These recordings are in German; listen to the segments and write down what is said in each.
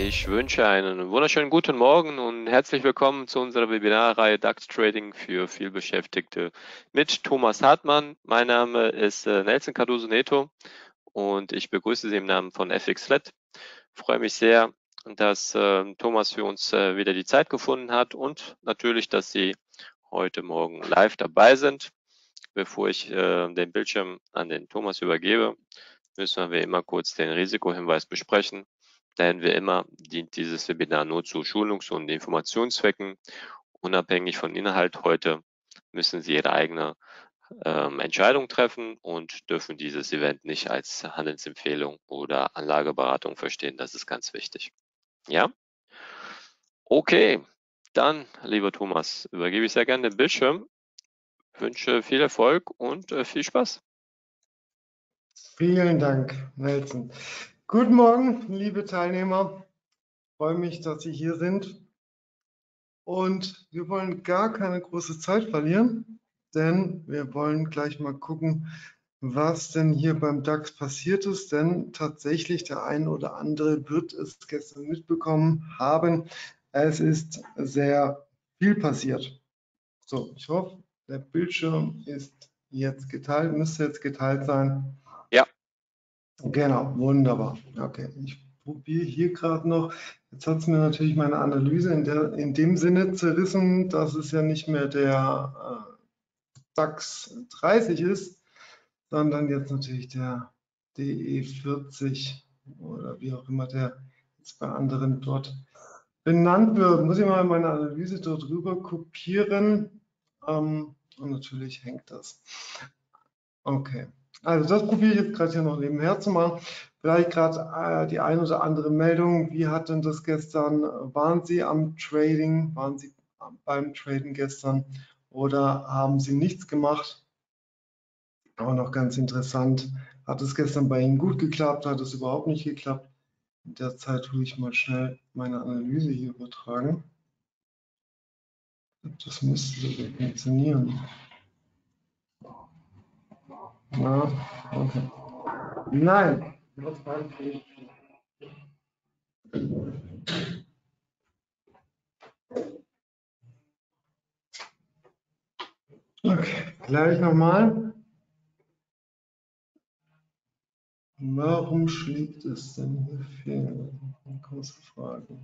Ich wünsche einen wunderschönen guten Morgen und herzlich willkommen zu unserer Webinarreihe DAX Trading für vielbeschäftigte mit Thomas Hartmann. Mein Name ist Nelson Cardoso Neto und ich begrüße Sie im Namen von FXFlat. Ich freue mich sehr, dass Thomas für uns wieder die Zeit gefunden hat und natürlich, dass Sie heute Morgen live dabei sind. Bevor ich den Bildschirm an den Thomas übergebe, müssen wir immer kurz den Risikohinweis besprechen. Denn wie immer dient dieses Webinar nur zu Schulungs- und Informationszwecken. Unabhängig von Inhalt heute müssen Sie Ihre eigene Entscheidung treffen und dürfen dieses Event nicht als Handelsempfehlung oder Anlageberatung verstehen. Das ist ganz wichtig. Ja? Okay, dann, lieber Thomas, übergebe ich sehr gerne den Bildschirm. Wünsche viel Erfolg und viel Spaß. Vielen Dank, Nelson. Guten Morgen, liebe Teilnehmer. Ich freue mich, dass Sie hier sind. Und wir wollen gar keine große Zeit verlieren, denn wir wollen gleich mal gucken, was denn hier beim DAX passiert ist. Denn tatsächlich, der eine oder andere wird es gestern mitbekommen haben. Es ist sehr viel passiert. So, ich hoffe, der Bildschirm ist jetzt geteilt, müsste jetzt geteilt sein. Ja. Genau, wunderbar. Okay, ich probiere hier gerade noch. Jetzt hat es mir natürlich meine Analyse in dem Sinne zerrissen, dass es ja nicht mehr der DAX 30 ist, sondern jetzt natürlich der DE40 oder wie auch immer der jetzt bei anderen dort benannt wird. Muss ich mal meine Analyse dort rüber kopieren und natürlich hängt das. Okay, also das probiere ich jetzt gerade hier noch nebenher zu machen. Vielleicht gerade die ein oder andere Meldung. Wie hat denn das gestern? Waren Sie am Trading? Waren Sie beim Traden gestern oder haben Sie nichts gemacht? Aber noch ganz interessant, hat es gestern bei Ihnen gut geklappt? Hat es überhaupt nicht geklappt? In der Zeit tue ich mal schnell meine Analyse hier übertragen. Das müsste sogar funktionieren. Na, okay. Nein. Okay, gleich nochmal. Warum schlägt es denn hier fehl? Eine große Frage.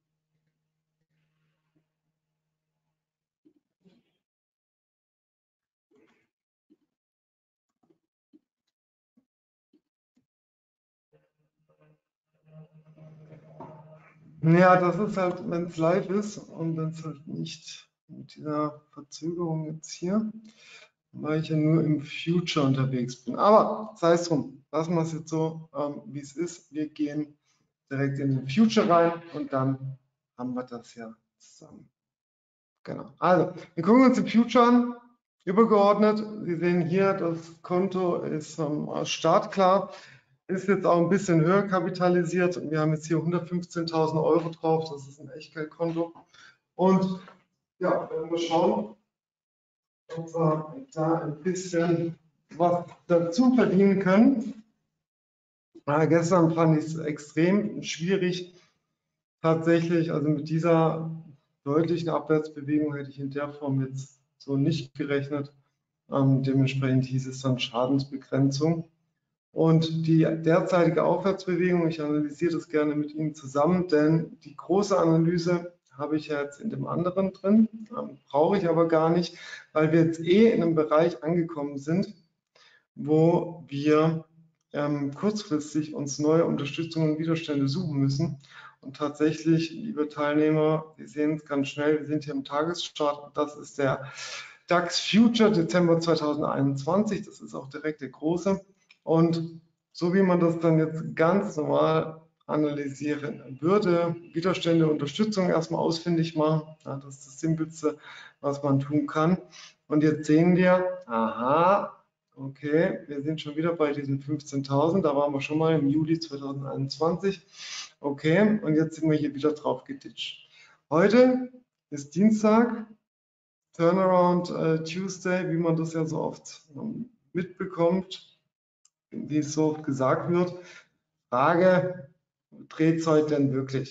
Ja, das ist halt, wenn es live ist und wenn es halt nicht mit dieser Verzögerung jetzt hier, weil ich ja nur im Future unterwegs bin. Aber sei es drum, lassen wir es jetzt so, wie es ist. Wir gehen direkt in den Future rein und dann haben wir das ja zusammen. Genau. Also, wir gucken uns den Future an. Übergeordnet, Sie sehen hier, das Konto ist startklar, ist jetzt auch ein bisschen höher kapitalisiert. Wir haben jetzt hier 115.000 Euro drauf, das ist ein Echtgeldkonto. Und ja, wenn wir schauen, ob wir da ein bisschen was dazu verdienen können. Gestern fand ich es extrem schwierig, tatsächlich, also mit dieser deutlichen Abwärtsbewegung hätte ich in der Form jetzt so nicht gerechnet. Dementsprechend hieß es dann Schadensbegrenzung. Und die derzeitige Aufwärtsbewegung, ich analysiere das gerne mit Ihnen zusammen, denn die große Analyse habe ich ja jetzt in dem anderen drin, brauche ich aber gar nicht, weil wir jetzt in einem Bereich angekommen sind, wo wir kurzfristig uns neue Unterstützungen und Widerstände suchen müssen. Und tatsächlich, liebe Teilnehmer, Sie sehen es ganz schnell, wir sind hier im Tagesstart. Das ist der DAX Future Dezember 2021. Das ist auch direkt der große. Und so wie man das dann jetzt ganz normal analysieren würde, Widerstände, Unterstützung erstmal ausfindig machen. Ja, das ist das Simpelste, was man tun kann. Und jetzt sehen wir, aha, okay, wir sind schon wieder bei diesen 15.000. Da waren wir schon mal im Juli 2021. Okay, und jetzt sind wir hier wieder drauf geditscht. Heute ist Dienstag, Turnaround Tuesday, wie man das ja so oft mitbekommt, wie es so oft gesagt wird. Frage, dreht es heute denn wirklich?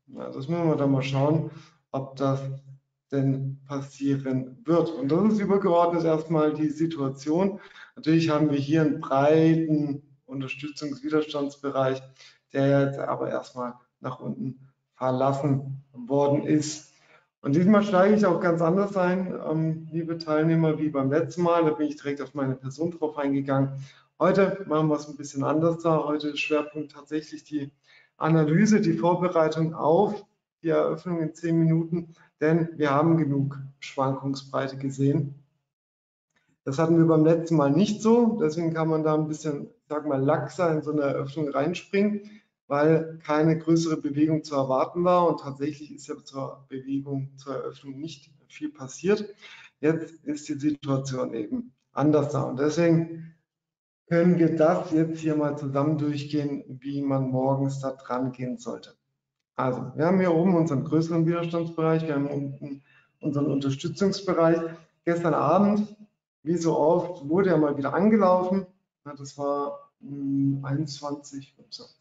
Ja, das müssen wir dann mal schauen, ob das denn passieren wird. Und das ist übergeordnet erstmal die Situation. Natürlich haben wir hier einen breiten Unterstützungswiderstandsbereich, der jetzt aber erstmal nach unten verlassen worden ist. Und diesmal steige ich auch ganz anders ein, liebe Teilnehmer, wie beim letzten Mal. Da bin ich direkt auf meine Person drauf eingegangen. Heute machen wir es ein bisschen anders da. Heute ist Schwerpunkt tatsächlich die Analyse, die Vorbereitung auf die Eröffnung in 10 Minuten, denn wir haben genug Schwankungsbreite gesehen. Das hatten wir beim letzten Mal nicht so, deswegen kann man da ein bisschen, ich sag mal, laxer in so eine Eröffnung reinspringen, weil keine größere Bewegung zu erwarten war und tatsächlich ist ja zur Bewegung, zur Eröffnung nicht viel passiert. Jetzt ist die Situation eben anders da und deswegen können wir das jetzt hier mal zusammen durchgehen, wie man morgens da dran gehen sollte. Also, wir haben hier oben unseren größeren Widerstandsbereich, wir haben unten unseren Unterstützungsbereich. Gestern Abend, wie so oft, wurde er mal wieder angelaufen. Ja, das war 21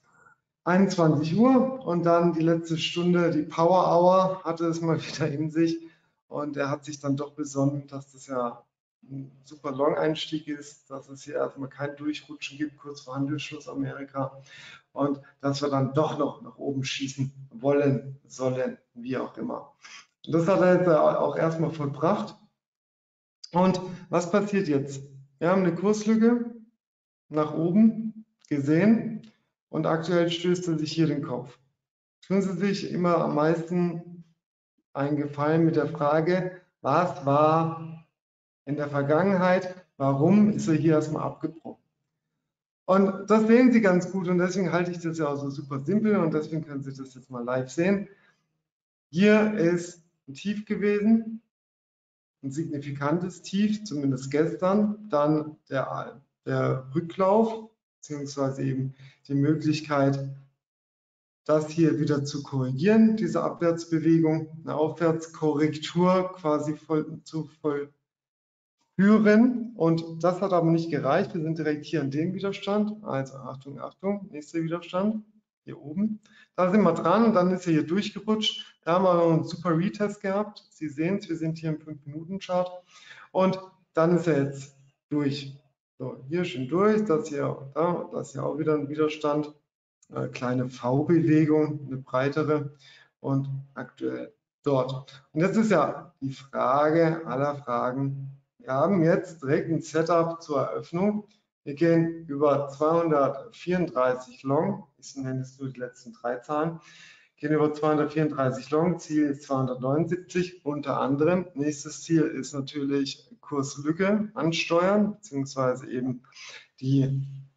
Uhr und dann die letzte Stunde, die Power Hour, hatte es mal wieder in sich und er hat sich dann doch besonnen, dass das ja ein super Long-Einstieg ist, dass es hier erstmal kein Durchrutschen gibt, kurz vor Handelsschluss Amerika und dass wir dann doch noch nach oben schießen wollen, sollen, wie auch immer. Und das hat er jetzt auch erstmal vollbracht. Und was passiert jetzt? Wir haben eine Kurslücke nach oben gesehen und aktuell stößt er sich hier den Kopf. Tun Sie sich immer am meisten einen Gefallen mit der Frage, was war in der Vergangenheit, warum ist er hier erstmal abgebrochen? Und das sehen Sie ganz gut und deswegen halte ich das ja auch so super simpel und deswegen können Sie das jetzt mal live sehen. Hier ist ein Tief gewesen, ein signifikantes Tief, zumindest gestern, dann der Rücklauf, beziehungsweise eben die Möglichkeit, das hier wieder zu korrigieren, diese Abwärtsbewegung, eine Aufwärtskorrektur quasi zu vollführen. Und das hat aber nicht gereicht. Wir sind direkt hier an dem Widerstand. Also Achtung, Achtung, nächster Widerstand, hier oben. Da sind wir dran und dann ist er hier durchgerutscht. Da haben wir noch einen super Retest gehabt. Sie sehen es, wir sind hier im 5-Minuten-Chart. Und dann ist er jetzt durch. So, hier schön durch, das hier auch wieder ein Widerstand. Kleine V-Bewegung, eine breitere und aktuell dort. Und jetzt ist ja die Frage aller Fragen. Wir haben jetzt direkt ein Setup zur Eröffnung. Wir gehen über 234 Long, ich nenne es nur die letzten 3 Zahlen, gehen über 234 Long, Ziel ist 279 unter anderem. Nächstes Ziel ist natürlich Kurslücke ansteuern, beziehungsweise eben den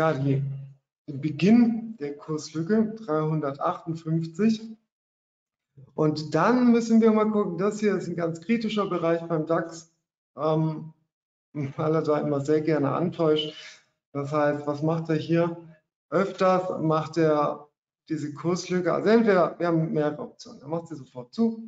Beginn der Kurslücke 358. Und dann müssen wir mal gucken, das hier ist ein ganz kritischer Bereich beim DAX, weil er da immer sehr gerne antäuscht. Das heißt, was macht er hier? Öfters macht er diese Kurslücke, also entweder, wir haben mehrere Optionen, er macht sie sofort zu.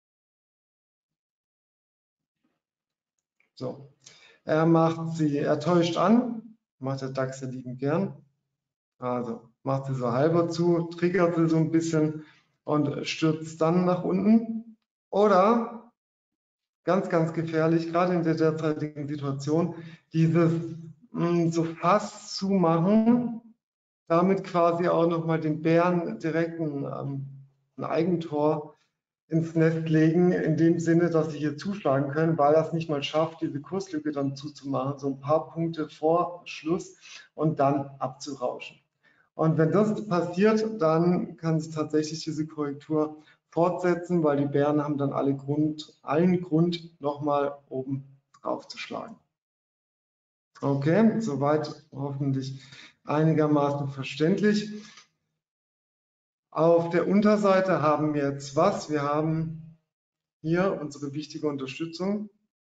So, er täuscht an, macht der DAX ja liebend gern. Also macht sie so halber zu, triggert sie so ein bisschen und stürzt dann nach unten. Oder ganz, ganz gefährlich, gerade in der derzeitigen Situation, dieses so fast zumachen, damit quasi auch nochmal den Bären direkt ein Eigentor ins Nest legen, in dem Sinne, dass sie hier zuschlagen können, weil er es nicht mal schafft, diese Kurslücke dann zuzumachen, so ein paar Punkte vor Schluss und dann abzurauschen. Und wenn das passiert, dann kann sich tatsächlich diese Korrektur fortsetzen, weil die Bären haben dann allen Grund, nochmal oben drauf zu schlagen. Okay, soweit hoffentlich einigermaßen verständlich. Auf der Unterseite haben wir jetzt was? Wir haben hier unsere wichtige Unterstützung.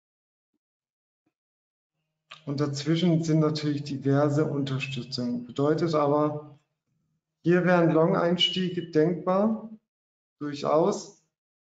Und dazwischen sind natürlich diverse Unterstützungen. Bedeutet aber, hier wäre ein Long-Einstieg denkbar, durchaus.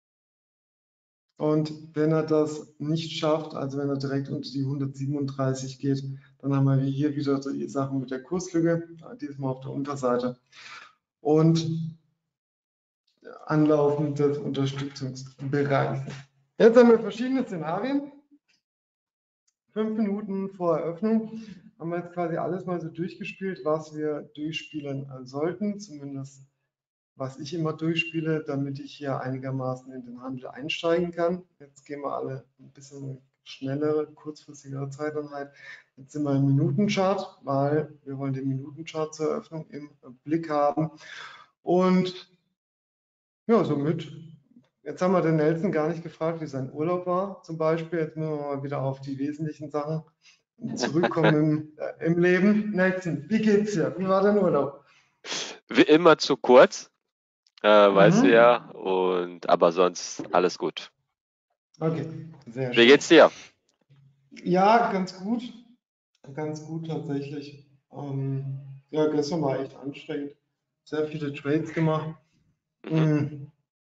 Und wenn er das nicht schafft, also wenn er direkt unter die 137 geht, dann haben wir hier wieder die Sachen mit der Kurslücke, diesmal auf der Unterseite. Und anlaufendes Unterstützungsbereich. Jetzt haben wir verschiedene Szenarien. 5 Minuten vor Eröffnung haben wir jetzt quasi alles mal so durchgespielt, was wir durchspielen sollten, zumindest was ich immer durchspiele, damit ich hier einigermaßen in den Handel einsteigen kann. Jetzt gehen wir alle ein bisschen schnellere, kurzfristigere Zeiteinheit. Jetzt sind wir im Minutenchart, weil wir wollen den Minutenchart zur Eröffnung im Blick haben. Und ja, somit, jetzt haben wir den Nelson gar nicht gefragt, wie sein Urlaub war zum Beispiel. Jetzt müssen wir mal wieder auf die wesentlichen Sachen zurückkommen im Leben. Nelson, wie geht's dir? Wie war dein Urlaub? Wie immer zu kurz, weißt du ja, aber sonst alles gut. Okay, sehr Wie schön. geht's dir? Ja, ganz gut. Ganz gut tatsächlich. Ja, gestern war echt anstrengend. Sehr viele Trades gemacht. Mhm.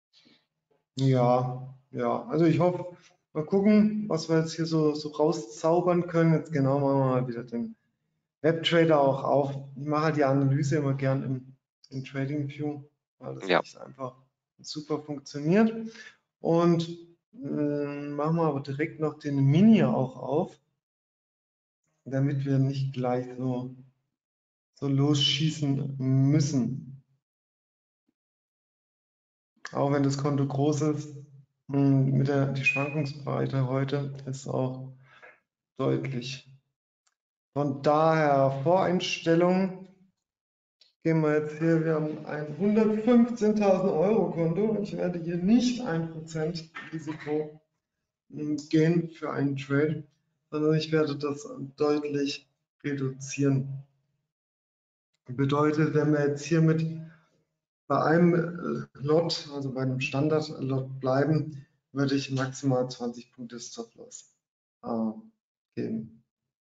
Ja, ja. Also ich hoffe, mal gucken, was wir jetzt hier so rauszaubern können. Jetzt genau machen wir mal wieder den Webtrader auch auf. Ich mache halt die Analyse immer gern im TradingView, weil das Ja, echt einfach super funktioniert. Und machen wir aber direkt noch den Mini auch auf, damit wir nicht gleich so losschießen müssen. Auch wenn das Konto groß ist, die Schwankungsbreite heute ist auch deutlich. Von daher Voreinstellung gehen wir jetzt hier, wir haben ein 115.000 Euro Konto. Ich werde hier nicht 1% Risiko gehen für einen Trade, sondern ich werde das deutlich reduzieren. Bedeutet, wenn wir jetzt hier bei einem Lot, also bei einem Standard-Lot bleiben, würde ich maximal 20 Punkte Stop-Loss geben.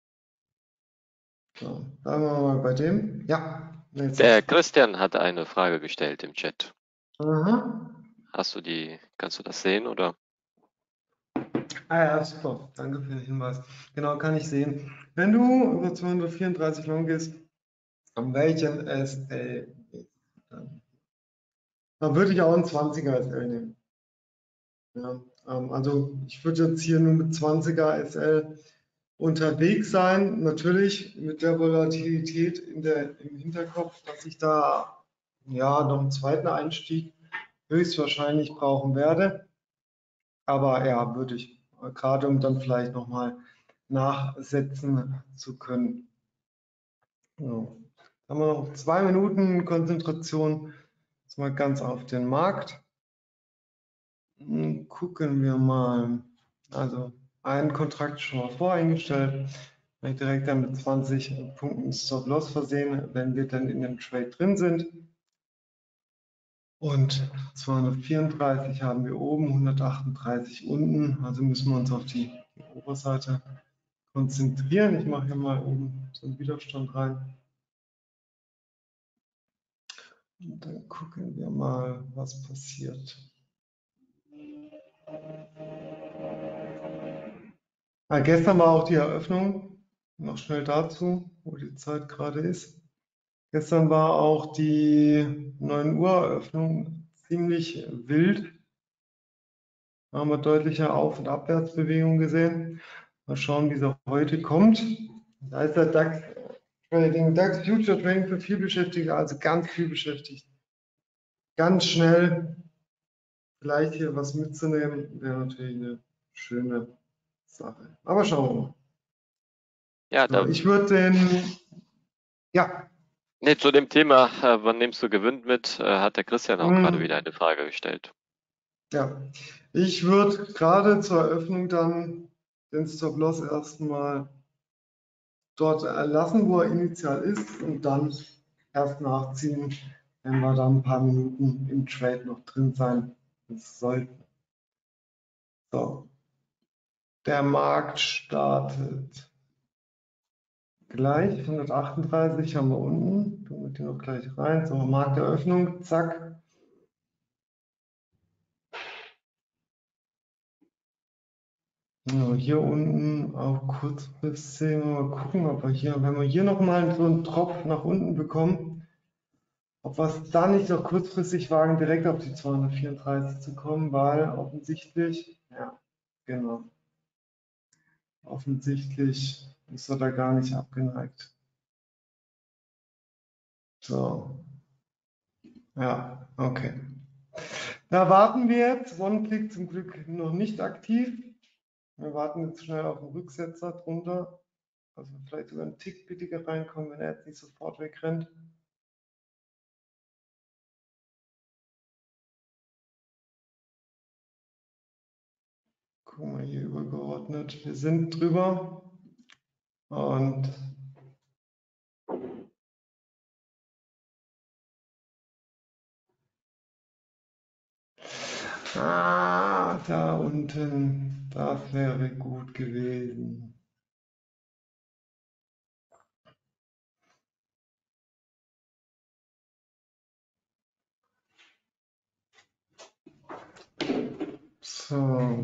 So, bleiben wir mal bei dem. Ja, der Christian hat eine Frage gestellt im Chat. Aha. Kannst du das sehen oder? Ja, super. Danke für den Hinweis. Genau, kann ich sehen. Wenn du über 234 Long gehst, an welchen SL dann würde ich auch einen 20er SL nehmen. Ja, also ich würde jetzt hier nur mit 20er SL unterwegs sein, natürlich mit der Volatilität im Hinterkopf, dass ich da ja noch einen zweiten Einstieg höchstwahrscheinlich brauchen werde. Aber ja, würde ich, gerade um dann vielleicht nochmal nachsetzen zu können. So. Haben wir noch 2 Minuten Konzentration. Jetzt mal ganz auf den Markt. Gucken wir mal. Also einen Kontrakt schon mal voreingestellt. Direkt dann mit 20 Punkten Stop-Loss versehen, wenn wir dann in dem Trade drin sind. Und 234 haben wir oben, 138 unten. Also müssen wir uns auf die Oberseite konzentrieren. Ich mache hier mal oben so einen Widerstand rein. Und dann gucken wir mal, was passiert. Gestern war auch die Eröffnung. Noch schnell dazu, wo die Zeit gerade ist. Gestern war auch die 9 Uhr Eröffnung ziemlich wild. Da haben wir deutliche Auf- und Abwärtsbewegungen gesehen. Mal schauen, wie sie heute kommt. Da ist der DAX Trading, DAX Future Trading für viel Beschäftigte, also ganz viel beschäftigt. Ganz schnell vielleicht hier was mitzunehmen, wäre natürlich eine schöne Sache. Aber schauen wir mal. Ja, So, ich würde den, ja, nee, zu dem Thema, wann nimmst du Gewinn mit, hat der Christian auch gerade wieder eine Frage gestellt. ja, ich würde gerade zur Eröffnung dann den Stop-Loss erstmal dort lassen, wo er initial ist und dann erst nachziehen, wenn wir dann ein paar Minuten im Trade noch drin sein sollten. So, der Markt startet gleich, 138 haben wir unten, tun wir die noch gleich rein. So, Markteröffnung, zack. Ja, hier unten auch kurzfristig mal gucken, ob wir hier, wenn wir hier nochmal so einen Tropf nach unten bekommen, ob wir es da nicht noch kurzfristig wagen, direkt auf die 234 zu kommen, weil offensichtlich, ja, genau, offensichtlich ist er da gar nicht abgeneigt. So, ja, okay. Da warten wir jetzt. One-Click zum Glück noch nicht aktiv. Wir warten jetzt schnell auf den Rücksetzer drunter. Also vielleicht sogar einen Tick billiger reinkommen, wenn er jetzt nicht sofort wegrennt. Gucken wir hier übergeordnet. Wir sind drüber. Und da unten, das wäre gut gewesen. So.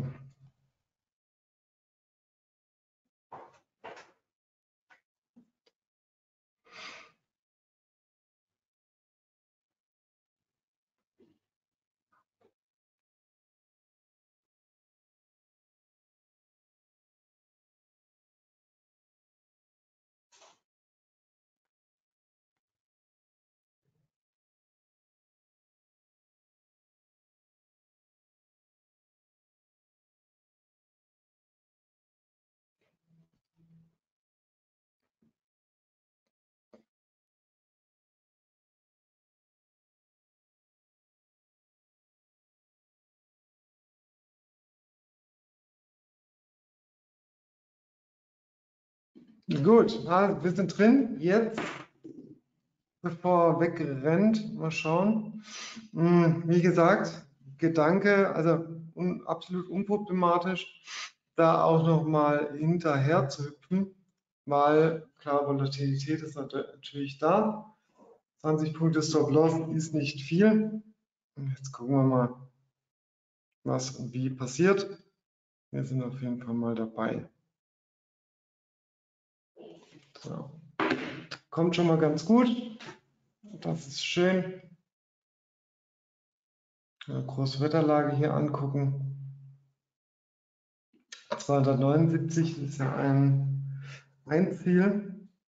Gut, also wir sind drin. Jetzt, bevor er wegrennt, mal schauen. Wie gesagt, Gedanke, also absolut unproblematisch, da auch noch mal hinterher zu hüpfen, weil klar, Volatilität ist natürlich da. 20 Punkte Stop-Loss ist nicht viel. Und jetzt gucken wir mal, was und wie passiert. Wir sind auf jeden Fall mal dabei. So. Kommt schon mal ganz gut. Das ist schön. Großwetterlage hier angucken. 279 ist ja ein Ziel.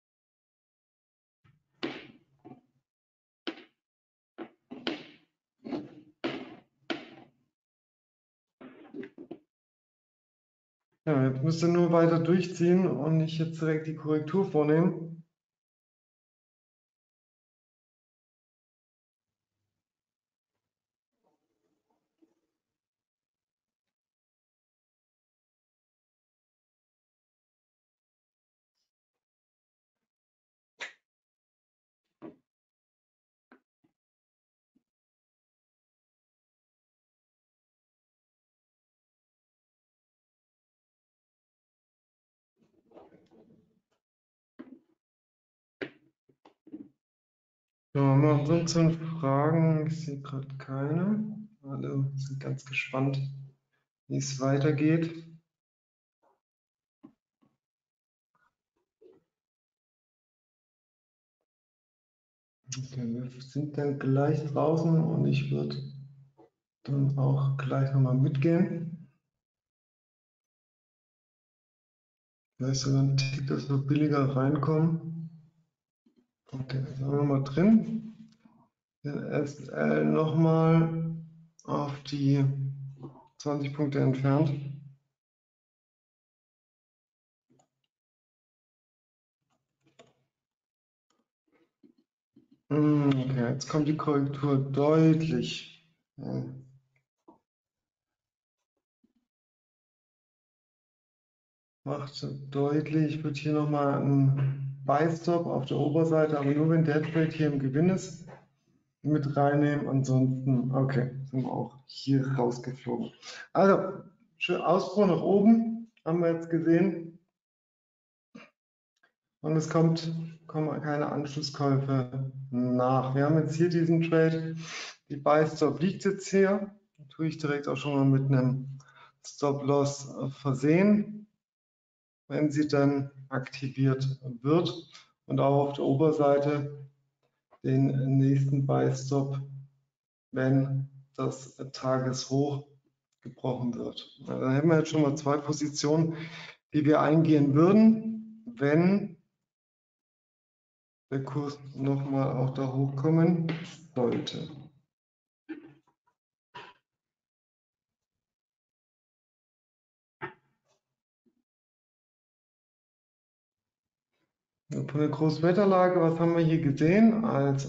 Ja, jetzt müsst ihr nur weiter durchziehen und nicht jetzt direkt die Korrektur vornehmen. So, haben wir ansonsten Fragen? Ich sehe gerade keine. Alle sind ganz gespannt, wie es weitergeht. Okay, wir sind dann gleich draußen und ich würde dann auch gleich nochmal mitgehen. Vielleicht sogar ein Tick, dass wir billiger reinkommen. Okay, jetzt sind wir mal drin. Den SL nochmal auf die 20 Punkte entfernt. Okay, jetzt kommt die Korrektur deutlich. Macht deutlich, ich würde hier nochmal einen Buy-Stop auf der Oberseite, aber nur wenn der Trade hier im Gewinn ist, mit reinnehmen. Ansonsten, okay, sind wir auch hier rausgeflogen. Also, schön Ausbruch nach oben, haben wir jetzt gesehen. Und es kommen keine Anschlusskäufe nach. Wir haben jetzt hier diesen Trade. Die Buy-Stop liegt jetzt hier. Da tue ich direkt auch schon mal mit einem Stop-Loss versehen, wenn sie dann aktiviert wird. Und auch auf der Oberseite den nächsten Buy-Stop, wenn das Tageshoch gebrochen wird. Also dann hätten wir jetzt schon mal zwei Positionen, die wir eingehen würden, wenn der Kurs nochmal auch da hochkommen sollte. Von der Großwetterlage, was haben wir hier gesehen? Also,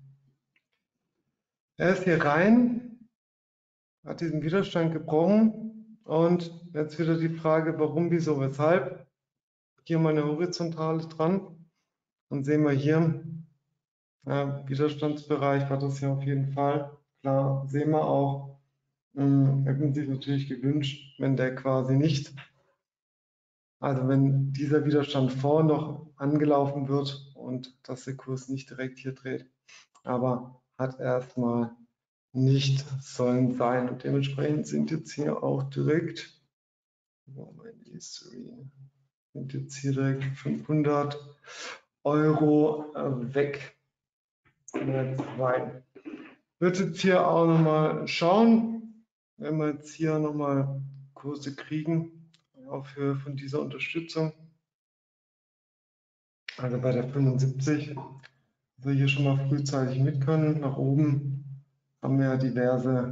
er ist hier rein, hat diesen Widerstand gebrochen und jetzt wieder die Frage, warum, wieso, weshalb. Hier mal eine Horizontale dran und sehen wir hier, Widerstandsbereich war das hier auf jeden Fall. Klar, sehen wir auch, hätten sich natürlich gewünscht, wenn der quasi nicht, also wenn dieser Widerstand vor noch angelaufen wird und dass der Kurs nicht direkt hier dreht. Aber hat erstmal nicht sollen sein. Und dementsprechend sind jetzt hier auch direkt, sind jetzt hier direkt 500 Euro weg. Wird jetzt hier auch nochmal schauen, wenn wir jetzt hier nochmal Kurse kriegen, auf Höhe von dieser Unterstützung. Also bei der 75, wir hier schon mal frühzeitig mit können. Nach oben haben wir ja diverse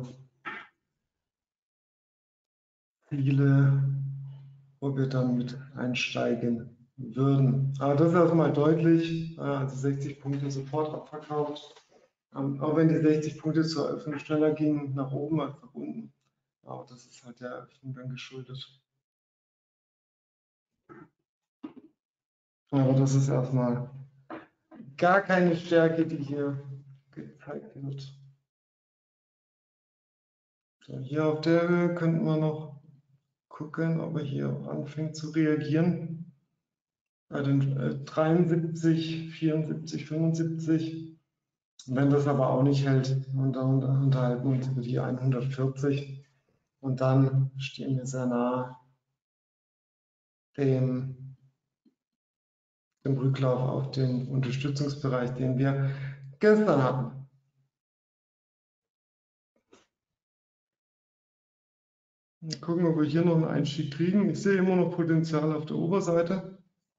Ziele, wo wir dann mit einsteigen würden. Aber das ist erstmal deutlich, also 60 Punkte sofort abverkauft. Auch wenn die 60 Punkte zur Eröffnung schneller gingen nach oben als nach unten. Aber das ist halt der Eröffnung dann geschuldet. Aber das ist erstmal gar keine Stärke, die hier gezeigt wird. So, hier auf der Höhe könnten wir noch gucken, ob er hier anfängt zu reagieren. Bei den 73, 74, 75. Wenn das aber auch nicht hält, und dann unterhalten wir uns über die 140 und dann stehen wir sehr nah dem Rücklauf auf den Unterstützungsbereich, den wir gestern hatten. Wir gucken, ob wir hier noch einen Einstieg kriegen. Ich sehe immer noch Potenzial auf der Oberseite.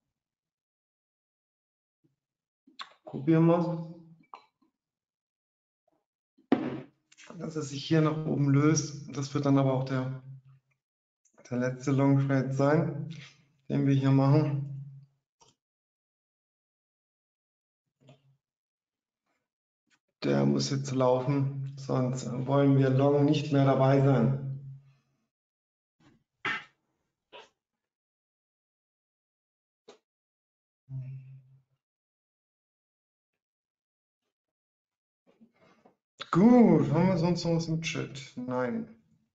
Probieren wir es. Dass es sich hier nach oben löst. Das wird dann aber auch der letzte Long Trade sein, den wir hier machen. Der muss jetzt laufen, sonst wollen wir Long nicht mehr dabei sein. Gut, haben wir sonst noch was im Chat? Nein.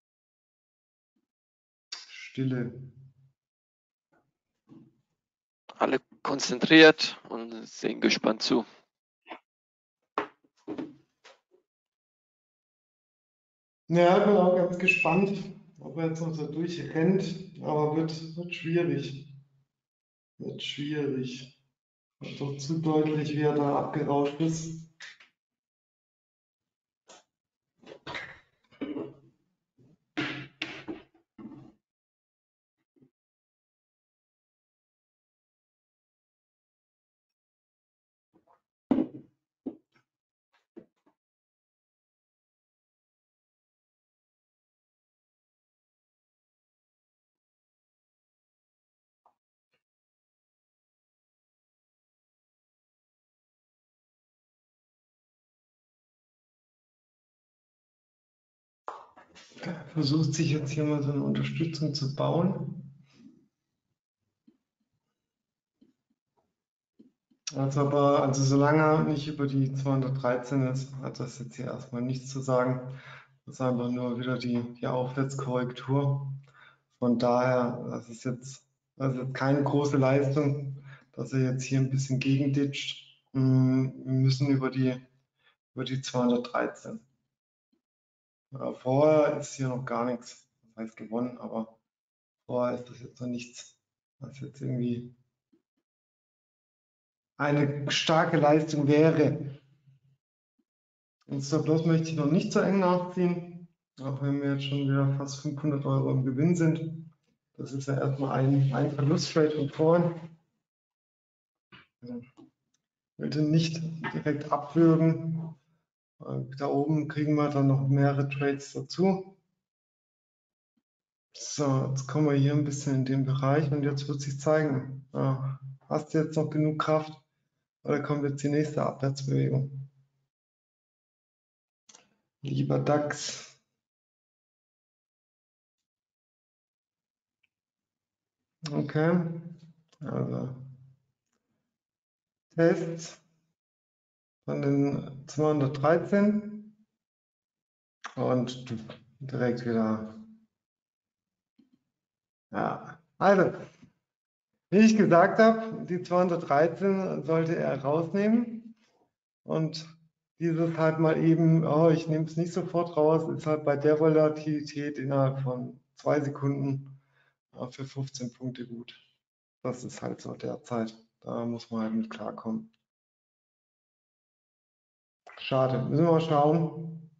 Stille. Alle konzentriert und sehen gespannt zu. Ja, ich bin auch ganz gespannt, ob er jetzt noch so durchrennt, aber wird schwierig. Wird schwierig. Wird doch zu deutlich, wie er da abgerauscht ist. Er versucht sich jetzt hier mal so eine Unterstützung zu bauen. Also solange er nicht über die 213 ist, hat das jetzt hier erstmal nichts zu sagen. Das ist einfach nur wieder die Aufwärtskorrektur. Von daher, das ist jetzt keine große Leistung, dass er jetzt hier ein bisschen gegenditscht. Wir müssen über die 213. Vorher ist hier noch gar nichts. Das heißt gewonnen, aber vorher ist das jetzt noch nichts, was jetzt irgendwie eine starke Leistung wäre. Den Stop-Loss möchte ich noch nicht so eng nachziehen, auch wenn wir jetzt schon wieder fast 500 Euro im Gewinn sind. Das ist ja erstmal ein Verlusttrade von vorn. Also, ich will den nicht direkt abwürgen. Da oben kriegen wir dann noch mehrere Trades dazu. So, jetzt kommen wir hier ein bisschen in den Bereich und jetzt wird sich zeigen, hast du jetzt noch genug Kraft oder kommt jetzt die nächste Abwärtsbewegung? Lieber DAX. Okay, also Test von den 213 und direkt wieder. Ja, also, wie ich gesagt habe, die 213 sollte er rausnehmen und dieses halt mal eben, oh, ich nehme es nicht sofort raus, ist halt bei der Volatilität innerhalb von 2 Sekunden für 15 Punkte gut. Das ist halt so derzeit. Da muss man halt mit klarkommen. Schade, müssen wir mal schauen.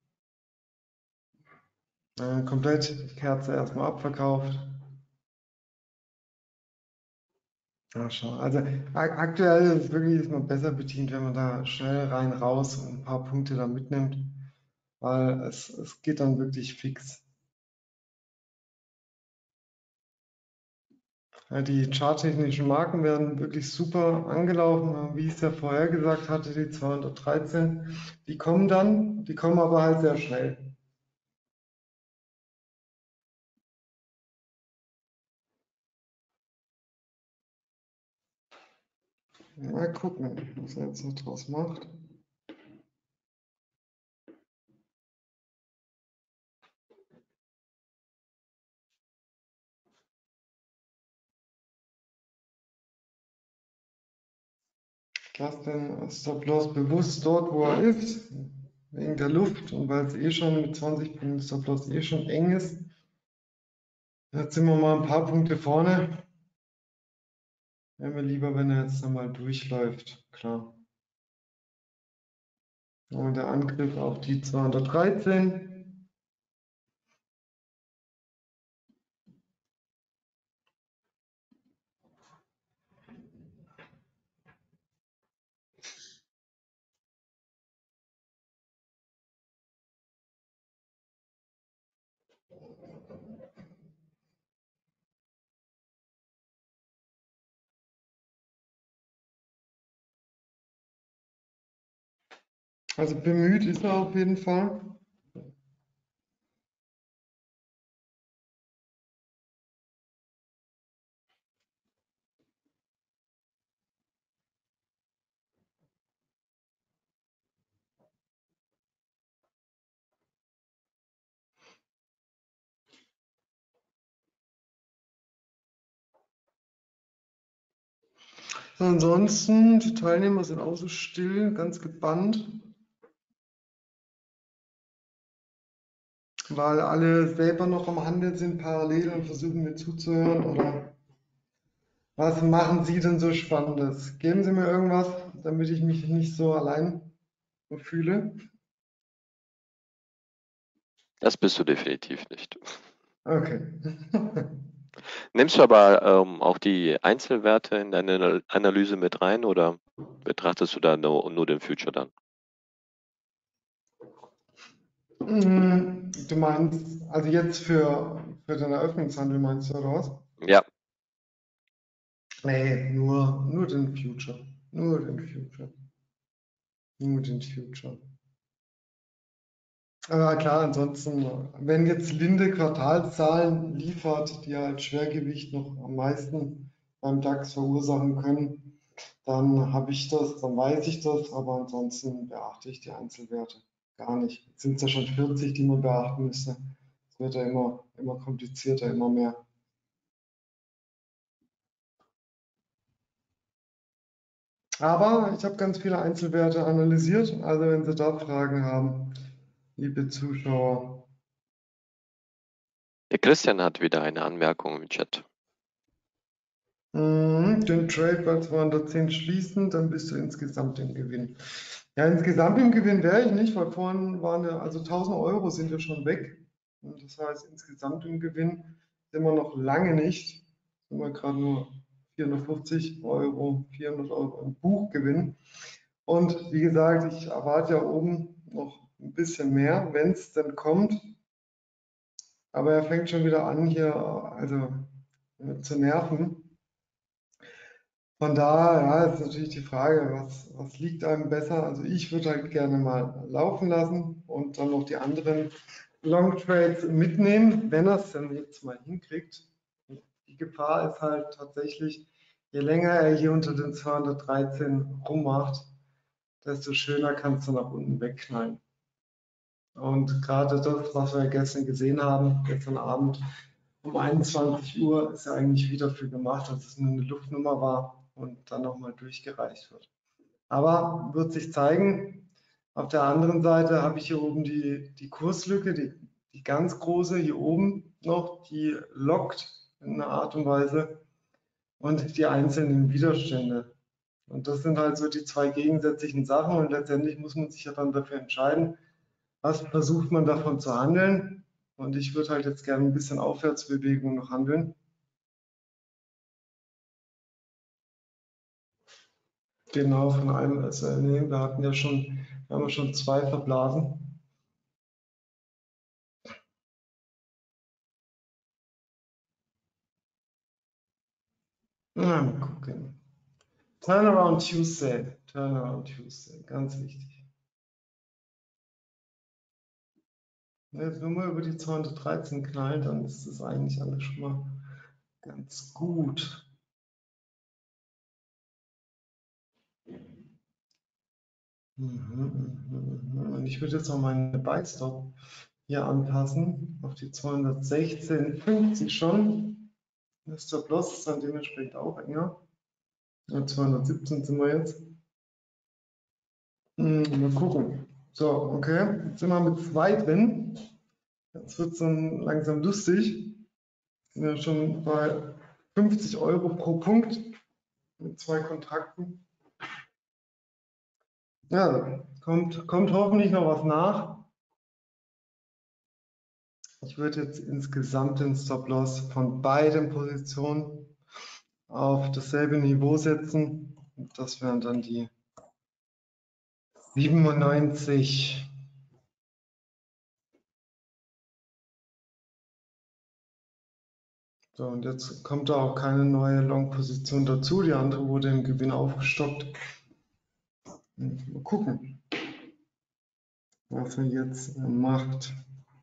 Komplett die Kerze erstmal abverkauft. Ja, schau. Also aktuell ist es wirklich ist man besser bedient, wenn man da schnell rein, raus und ein paar Punkte da mitnimmt, weil es geht dann wirklich fix. Ja, die charttechnischen Marken werden wirklich super angelaufen, wie ich es ja vorher gesagt hatte, die 213. Die kommen dann, die kommen aber halt sehr schnell. Mal gucken, was er jetzt noch draus macht. Ich lasse den Stop-Loss bewusst dort, wo er ist, wegen der Luft und weil es eh schon mit 20 Punkten Stop-Loss eh schon eng ist. Jetzt sind wir mal ein paar Punkte vorne. Wäre mir lieber, wenn er jetzt einmal durchläuft, klar. Und der Angriff auf die 213. Also bemüht ist er auf jeden Fall. Ansonsten, die Teilnehmer sind auch so still, ganz gebannt, weil alle selber noch am Handeln sind parallel und versuchen mir zuzuhören. Oder was machen Sie denn so Spannendes? Geben Sie mir irgendwas, damit ich mich nicht so allein fühle. Das bist du definitiv nicht. Okay. Nimmst du aber auch die Einzelwerte in deine Analyse mit rein oder betrachtest du da nur den Future dann? Du meinst, also jetzt für den Eröffnungshandel meinst du, oder was? Ja, Nee, nur den Future. Nur den Future. Nur den Future. Aber klar, ansonsten, wenn jetzt Linde Quartalszahlen liefert, die halt Schwergewicht noch am meisten beim DAX verursachen können, dann habe ich das, dann weiß ich das, aber ansonsten beachte ich die Einzelwerte gar nicht. Jetzt sind es ja schon 40, die man beachten müsste. Es wird ja immer komplizierter, immer mehr. Aber ich habe ganz viele Einzelwerte analysiert, also wenn Sie da Fragen haben, liebe Zuschauer. der Christian hat wieder eine Anmerkung im Chat. Den Trade bei 210 schließen, dann bist du insgesamt im Gewinn. Ja, insgesamt im Gewinn wäre ich nicht, weil vorhin waren ja, also 1000 Euro sind ja schon weg. Und das heißt, insgesamt im Gewinn sind wir noch lange nicht. Sind wir gerade nur 450 Euro, 400 Euro im Buchgewinn. Und wie gesagt, ich erwarte ja oben noch ein bisschen mehr, wenn es denn kommt. Aber er fängt schon wieder an hier, also zu nerven. Von daher, ja, ist natürlich die Frage, was liegt einem besser? Also ich würde halt gerne mal laufen lassen und dann noch die anderen Long Trades mitnehmen, wenn er es dann jetzt mal hinkriegt. Die Gefahr ist halt tatsächlich, je länger er hier unter den 213 rummacht, desto schöner kannst du nach unten wegknallen. Und gerade das, was wir gestern gesehen haben, gestern Abend um 21 Uhr, ist ja eigentlich wieder für gemacht, dass es nur eine Luftnummer war und dann nochmal durchgereicht wird. Aber wird sich zeigen. Auf der anderen Seite habe ich hier oben die Kurslücke, die ganz große hier oben noch, die lockt in einer Art und Weise und die einzelnen Widerstände. Und das sind halt so die zwei gegensätzlichen Sachen und letztendlich muss man sich ja dann dafür entscheiden, was versucht man davon zu handeln. Und ich würde halt jetzt gerne ein bisschen Aufwärtsbewegung noch handeln. Genau, von einem SL nehmen. Wir haben ja schon zwei verblasen. Na, mal gucken. Turnaround Tuesday. Turnaround Tuesday, ganz wichtig. Jetzt nur mal über die 213 knallen, dann ist das eigentlich alles schon mal ganz gut. Und ich würde jetzt noch meine Buy-Stop hier anpassen auf die 216,50 schon. Der Stop-Loss ist dann dementsprechend auch enger. Ja, 217 sind wir jetzt. Mal gucken. So, okay. Jetzt sind wir mit 2 drin. Jetzt wird es dann langsam lustig. Sind ja schon bei 50 Euro pro Punkt mit 2 Kontrakten. Ja, kommt hoffentlich noch was nach. Ich würde jetzt insgesamt den Stop-Loss von beiden Positionen auf dasselbe Niveau setzen. Und das wären dann die 97. So, und jetzt kommt da auch keine neue Long-Position dazu. Die andere wurde im Gewinn aufgestockt. Mal gucken, was er jetzt macht.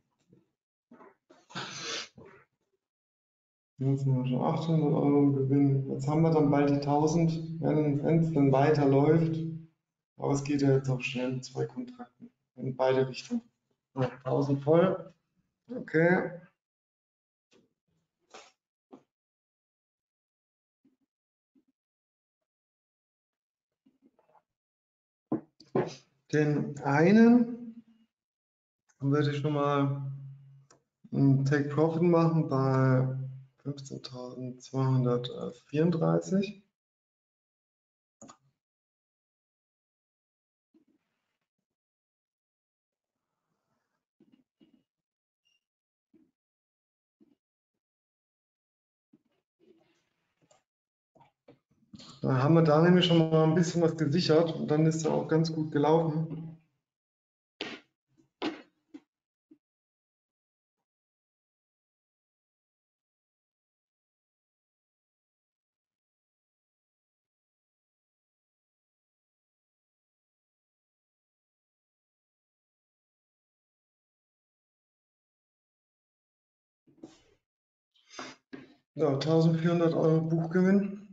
Jetzt sind wir schon 800 Euro im Gewinn. Jetzt haben wir dann bald die 1000, wenn es dann weiterläuft. Aber es geht ja jetzt auch schnell mit 2 Kontrakten in beide Richtungen. Ja, 1000 voll. Okay. Den einen würde ich schon mal einen Take Profit machen bei 15.234. Da haben wir da nämlich schon mal ein bisschen was gesichert und dann ist er auch ganz gut gelaufen. Ja, 1400 Euro Buchgewinn.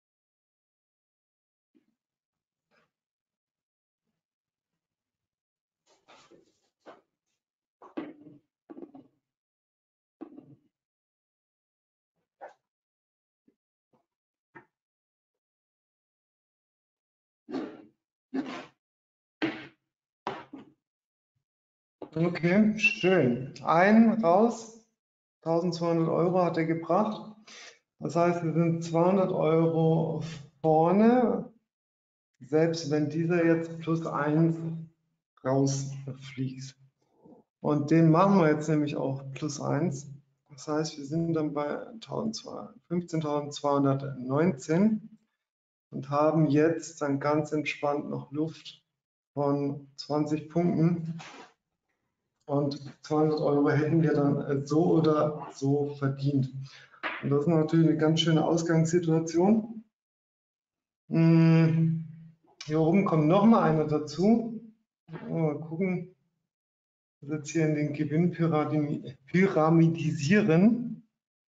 Okay, schön. Ein raus, 1200 Euro hat er gebracht. Das heißt, wir sind 200 Euro vorne. selbst wenn dieser jetzt +1 rausfliegt. Und den machen wir jetzt nämlich auch +1. Das heißt, wir sind dann bei 15.219 und haben jetzt dann ganz entspannt noch Luft von 20 Punkten. Und 200 € hätten wir dann so oder so verdient. Und das ist natürlich eine ganz schöne Ausgangssituation. Hier oben kommt noch mal einer dazu. Mal gucken, was jetzt hier in den Gewinn pyramidisieren.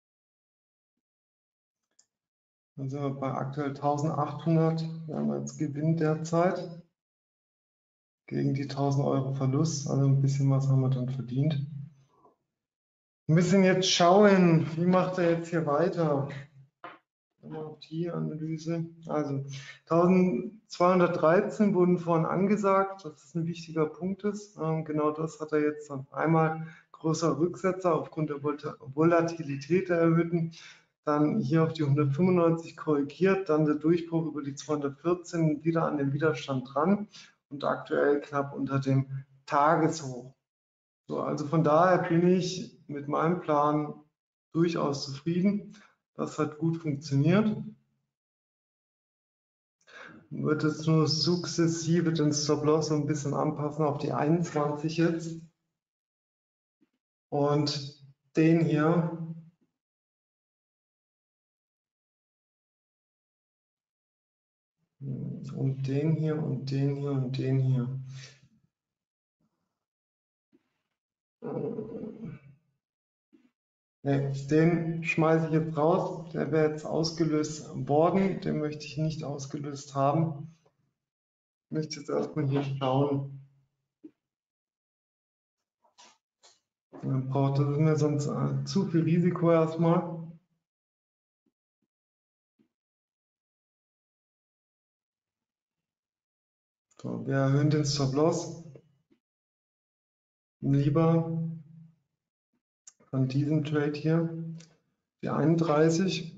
Dann sind wir bei aktuell 1800. Wir haben jetzt Gewinn derzeit gegen die 1000 € Verlust. Also ein bisschen was haben wir dann verdient. Wir müssen jetzt schauen, wie macht er jetzt hier weiter. Die Analyse. Also 1213 wurden vorhin angesagt, dass es ein wichtiger Punkt ist. Genau das hat er jetzt dann einmal großer Rücksetzer aufgrund der Volatilität der erhöhten. Dann hier auf die 195 korrigiert, dann der Durchbruch über die 214 wieder an den Widerstand dran und aktuell knapp unter dem Tageshoch. So, also von daher bin ich mit meinem Plan durchaus zufrieden. Das hat gut funktioniert. Wird jetzt nur sukzessive den Stop-Loss so ein bisschen anpassen auf die 21 jetzt. Und den hier. Und den hier und den hier und den hier. Nee, den schmeiße ich jetzt raus. Der wäre jetzt ausgelöst worden. Den möchte ich nicht ausgelöst haben. Ich möchte jetzt erstmal hier schauen. Man braucht das mir sonst zu viel Risiko erstmal. So, wir erhöhen den Stop-Loss. Lieber von diesem Trade hier, die 31.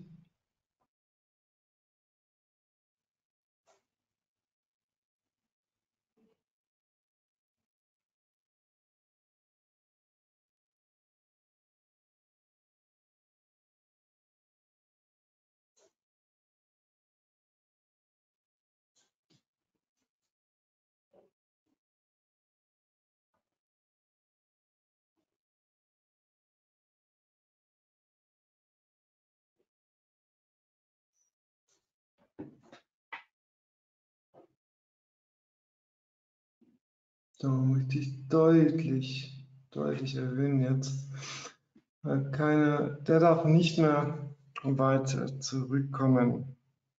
Da möchte ich deutlich erhöhen jetzt. Der darf nicht mehr weiter zurückkommen.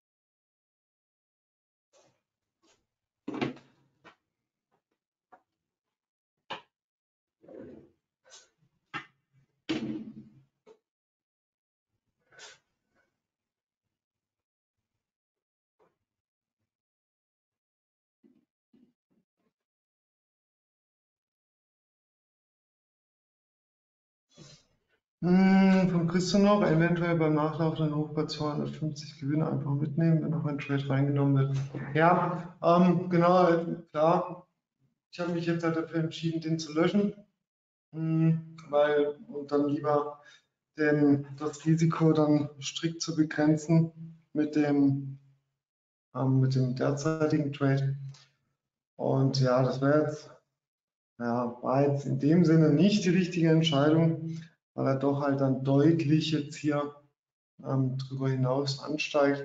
Von Christian noch, eventuell beim nachlaufenden Hoch bei 250 Gewinne einfach mitnehmen, wenn noch ein Trade reingenommen wird. Ja, genau, klar. Ich habe mich jetzt halt dafür entschieden, den zu löschen, weil und dann lieber das Risiko dann strikt zu begrenzen mit dem derzeitigen Trade. Und ja, das war jetzt in dem Sinne nicht die richtige Entscheidung, weil er doch halt dann deutlich jetzt hier drüber hinaus ansteigt.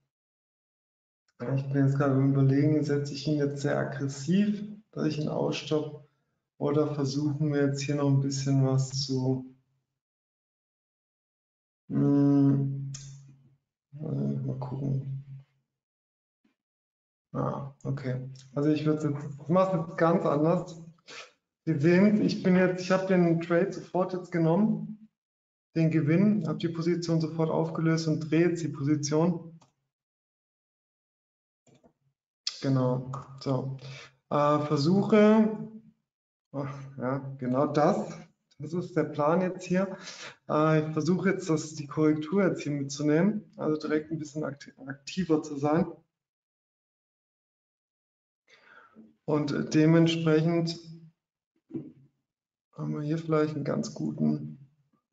Ich bin jetzt gerade überlegen, setze ich ihn jetzt sehr aggressiv, dass ich ihn ausstoppe, oder versuchen wir jetzt hier noch ein bisschen was zu mal gucken. Okay. Also ich mache es jetzt ganz anders. Sie sehen, ich habe den Trade sofort jetzt genommen, den Gewinn, habe die Position sofort aufgelöst und drehe jetzt die Position. Genau. So. Versuche, ja, genau das. Das ist der Plan jetzt hier. Ich versuche jetzt, die Korrektur jetzt hier mitzunehmen, also direkt ein bisschen aktiver zu sein. Und dementsprechend haben wir hier vielleicht einen ganz guten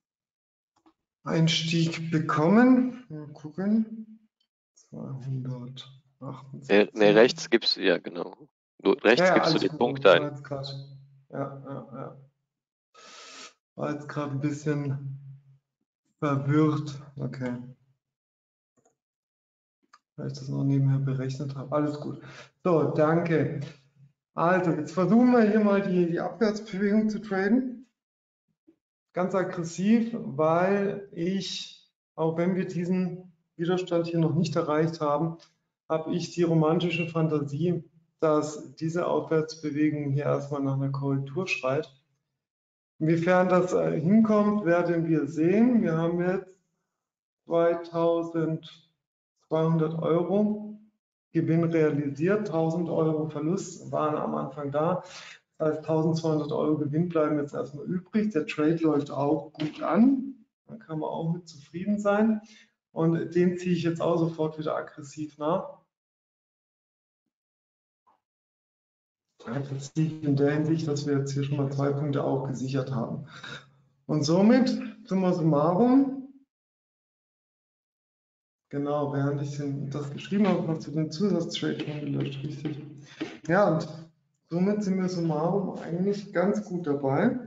Einstieg bekommen. Mal gucken. 278. Nee, rechts gibst du, ja genau. Rechts gibst du Alles die gut. Punkte ein. Ja. War jetzt gerade ein bisschen verwirrt. Okay. Weil ich das noch nebenher berechnet habe. Alles gut. So, danke. Also, jetzt versuchen wir hier mal die Abwärtsbewegung zu traden. Ganz aggressiv, weil ich, auch wenn wir diesen Widerstand hier noch nicht erreicht haben, habe ich die romantische Fantasie, dass diese Aufwärtsbewegung hier erstmal nach einer Korrektur schreit. Inwiefern das hinkommt, werden wir sehen. Wir haben jetzt 2200 Euro Gewinn realisiert, 1000 Euro Verlust waren am Anfang da. Das heißt, 1200 Euro Gewinn bleiben jetzt erstmal übrig. Der Trade läuft auch gut an. Da kann man auch mit zufrieden sein. Und den ziehe ich jetzt auch sofort wieder aggressiv nach. Aggressiv in der Hinsicht, dass wir jetzt hier schon mal 2 Punkte auch gesichert haben. Und somit, summa summarum, genau, während ich das geschrieben habe, noch zu den Zusatztrades gelöscht, richtig. Ja, und somit sind wir summarum eigentlich ganz gut dabei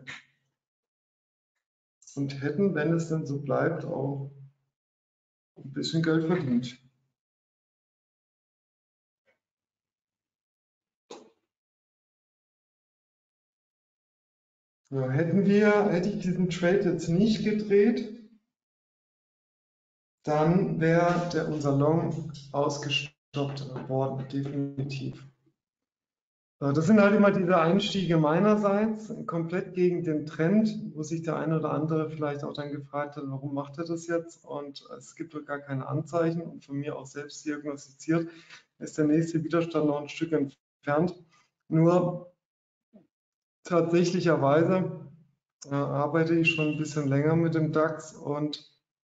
und hätten, wenn es denn so bleibt, auch ein bisschen Geld verdient. Ja, hätte ich diesen Trade jetzt nicht gedreht, dann wäre unser Long ausgestoppt worden, definitiv. Das sind halt immer diese Einstiege meinerseits, komplett gegen den Trend, wo sich der eine oder andere vielleicht auch dann gefragt hat, warum macht er das jetzt? Und es gibt doch gar keine Anzeichen und von mir auch selbst diagnostiziert, ist der nächste Widerstand noch ein Stück entfernt. Nur tatsächlicherweise arbeite ich schon ein bisschen länger mit dem DAX und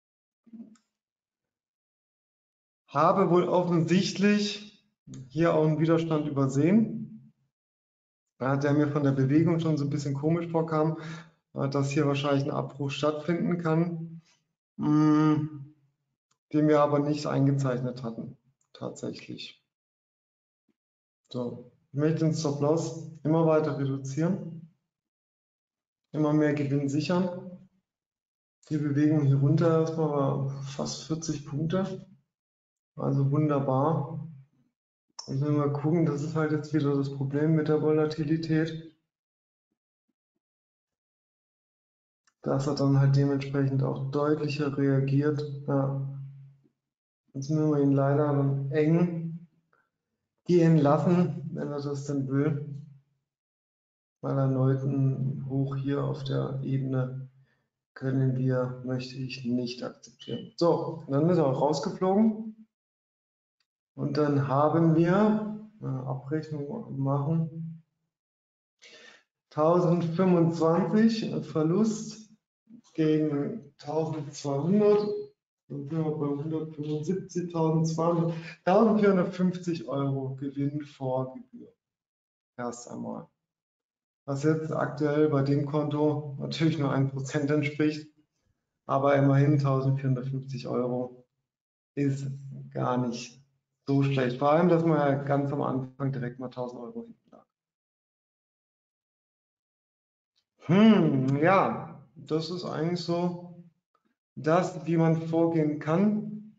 habe wohl offensichtlich hier auch einen Widerstand übersehen, der mir von der Bewegung schon so ein bisschen komisch vorkam, dass hier wahrscheinlich ein Abbruch stattfinden kann, den wir aber nicht eingezeichnet hatten, tatsächlich. So, ich möchte den Stop-Loss immer weiter reduzieren, immer mehr Gewinn sichern. Die Bewegung hier runter erstmal war fast 40 Punkte, also wunderbar. Und wenn wir mal gucken, das ist halt jetzt wieder das Problem mit der Volatilität, dass er dann halt dementsprechend auch deutlicher reagiert. Ja. Jetzt müssen wir ihn leider dann eng gehen lassen, wenn er das denn will, weil erneut ein Hoch hier auf der Ebene möchte ich nicht akzeptieren. So, dann ist er auch rausgeflogen und dann haben wir Abrechnung machen. 1025 Verlust gegen 1200, dann sind wir bei 175.200, 1450 Euro Gewinn vor Gebühr. Erst einmal. Was jetzt aktuell bei dem Konto natürlich nur 1% entspricht, aber immerhin 1450 Euro ist gar nicht so schlecht. Vor allem, dass man ja ganz am Anfang direkt mal 1000 Euro hinten lag. Ja, das ist eigentlich so das, wie man vorgehen kann.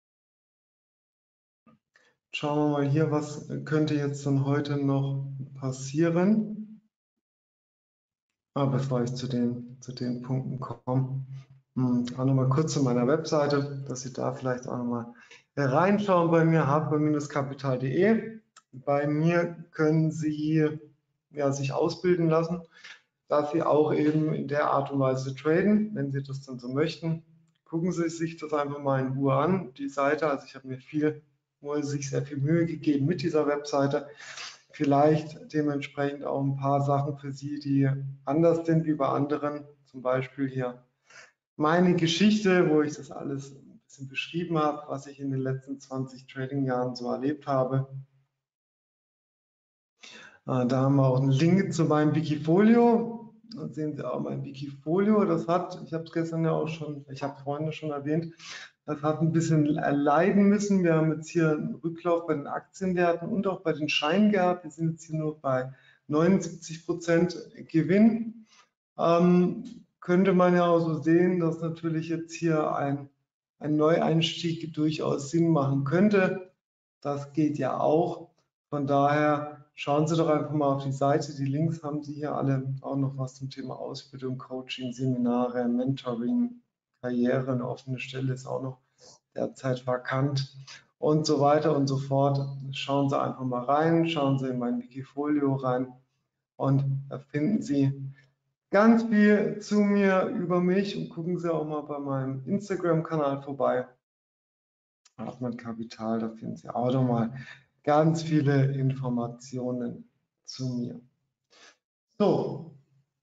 Schauen wir mal hier, was könnte jetzt dann heute noch passieren. Aber bevor ich zu den Punkten komme, auch nochmal kurz zu meiner Webseite, dass Sie da vielleicht auch nochmal reinschauen bei mir, hardware-kapital.de. Bei mir können Sie sich ausbilden lassen, dass Sie auch eben in der Art und Weise traden, wenn Sie das dann so möchten. Gucken Sie sich das einfach mal in Ruhe an, die Seite. Also ich habe mir sehr viel Mühe gegeben mit dieser Webseite. Vielleicht dementsprechend auch ein paar Sachen für Sie, die anders sind wie bei anderen. Zum Beispiel hier meine Geschichte, wo ich das alles ein bisschen beschrieben habe, was ich in den letzten 20 Trading-Jahren so erlebt habe. Da haben wir auch einen Link zu meinem Wikifolio. Da sehen Sie auch mein Wikifolio. Das hat, ich habe es gestern ja auch schon, ich habe Freunde schon erwähnt, das hat ein bisschen leiden müssen. Wir haben jetzt hier einen Rücklauf bei den Aktienwerten und auch bei den Scheinen gehabt. Wir sind jetzt hier nur bei 79% Gewinn. Könnte man ja auch so sehen, dass natürlich jetzt hier ein Neueinstieg durchaus Sinn machen könnte. Das geht ja auch. Von daher schauen Sie doch einfach mal auf die Seite. Die Links haben Sie hier alle, auch noch was zum Thema Ausbildung, Coaching, Seminare, Mentoring, Karriere, eine offene Stelle ist auch noch derzeit vakant und so weiter und so fort. Schauen Sie einfach mal rein, schauen Sie in mein Wikifolio rein und da finden Sie ganz viel zu mir, über mich, und gucken Sie auch mal bei meinem Instagram-Kanal vorbei. Hartmann Kapital, da finden Sie auch noch mal ganz viele Informationen zu mir. So,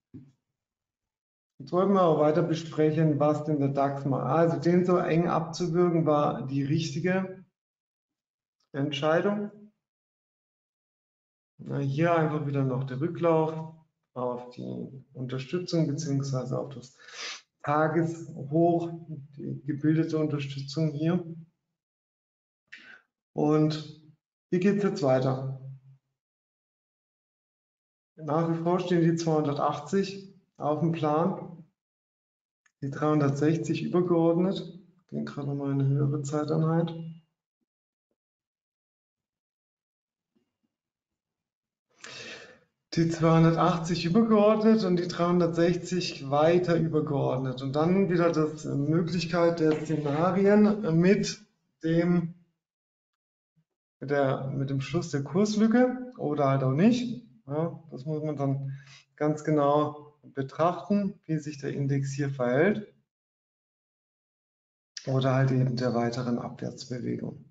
jetzt wollten wir auch weiter besprechen, was denn der DAX macht. Also den so eng abzuwürgen war die richtige Entscheidung. Hier einfach wieder noch der Rücklauf auf die Unterstützung bzw. auf das Tageshoch, die gebildete Unterstützung hier. Und wie geht es jetzt weiter? Nach wie vor stehen die 280 auf dem Plan, die 360 übergeordnet. Gehen gerade nochmal in eine höhere Zeiteinheit. Die 280 übergeordnet und die 360 weiter übergeordnet. Und dann wieder die Möglichkeit der Szenarien mit dem Schluss der Kurslücke oder halt auch nicht. Ja, das muss man dann ganz genau betrachten, wie sich der Index hier verhält. Oder halt eben der weiteren Abwärtsbewegung.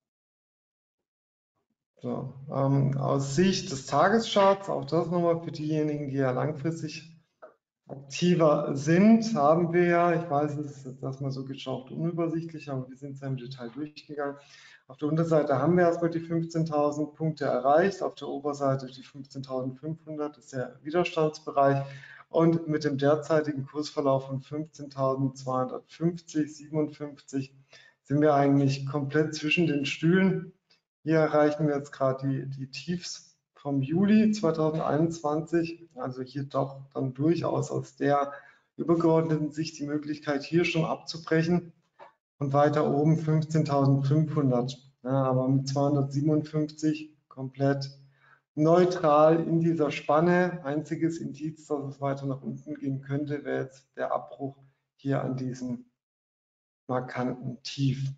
So, aus Sicht des Tagescharts, auch das nochmal für diejenigen, die ja langfristig aktiver sind, haben wir ja, ich weiß, es ist jetzt erstmal so geschaut unübersichtlich, aber wir sind es ja im Detail durchgegangen. Auf der Unterseite haben wir erstmal die 15.000 Punkte erreicht, auf der Oberseite die 15.500 ist der Widerstandsbereich und mit dem derzeitigen Kursverlauf von 15.250, 57 sind wir eigentlich komplett zwischen den Stühlen. Hier erreichen wir jetzt gerade die Tiefs vom Juli 2021, also hier doch dann durchaus aus der übergeordneten Sicht die Möglichkeit, hier schon abzubrechen und weiter oben 15.500. Ja, aber mit 257 komplett neutral in dieser Spanne. Einziges Indiz, dass es weiter nach unten gehen könnte, wäre jetzt der Abbruch hier an diesem markanten Tief.